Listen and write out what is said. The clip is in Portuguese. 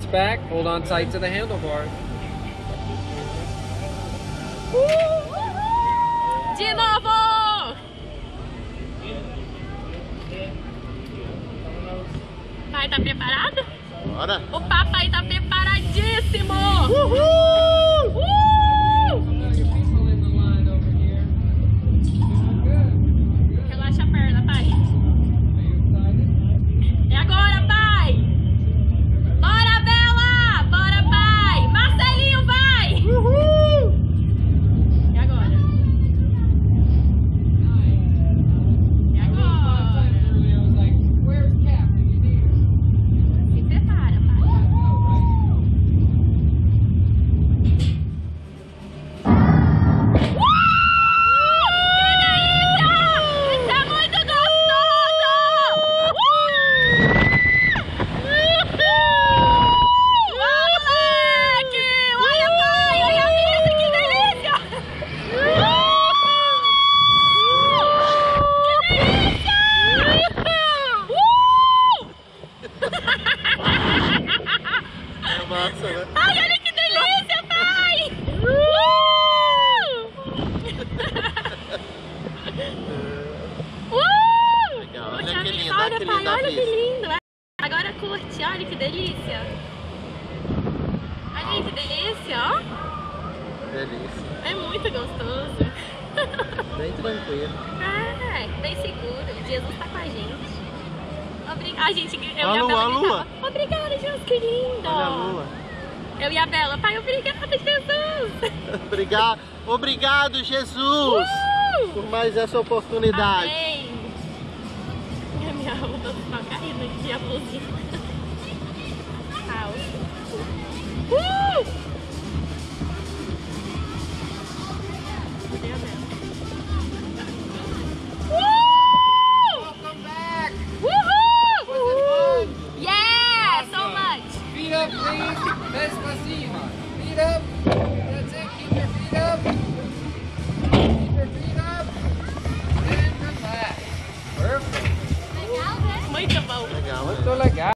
back, hold on tight to the handlebars. De novo! Pai, tá preparado? Bora! O papai tá preparadíssimo! Uhul! Relaxa a perna, pai. É agora, pai! Bora, Bela! Bora, pai! Marcelinho, vai! Uhul! E agora? E agora? Se prepara, pai. Ai, olha que delícia, pai! Legal, olha Puxa que vida, linda, olha, que pai, linda olha que vista. lindo. Agora curte, olha que delícia. Olha aí que delícia, ó. Delícia. É muito gostoso. Bem tranquilo. É, bem seguro. Jesus tá com a gente. Obrigada, gente. Eu A e a lua, Bela a lua. gritava, obrigada, Jesus, que lindo. Olha a lua. Eu e a Bela, pai, obrigada, Jesus. Obrigado, Jesus, por mais essa oportunidade. Amém. Minha roupa tá caindo aqui, a blusinha. Au. Cadê a Bela? Welcome back! Woohoo! Yeah, so much. Feet up, please. Despacito. Feet up. That's it. Keep your feet up.